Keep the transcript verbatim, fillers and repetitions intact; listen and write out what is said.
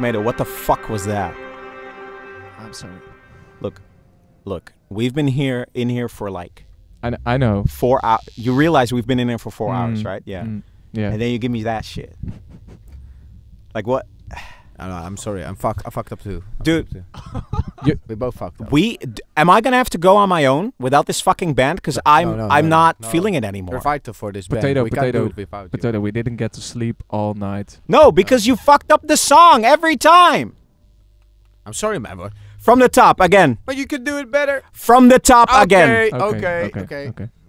Tomato, what the fuck was that? I'm sorry. Look, look, we've been here in here for like I, kn I know. four hours. You realize we've been in here for four Mm, hours, right? Yeah. Mm, yeah. And then you give me that shit. Like what? I know, I'm sorry. I'm fuck. I fucked up too. I Dude. fucked up too. we both fucked up. We d am I gonna have to go on my own without this fucking band? Because I'm no, no, I'm no, not no. feeling it anymore. We're vital for this Potato, band. We potato, can't do it without Potato, we didn't get to sleep all night. No, because you fucked up the song every time. you. I'm sorry, man. From the top again. But you could do it better. From the top Okay, again. okay, okay. okay.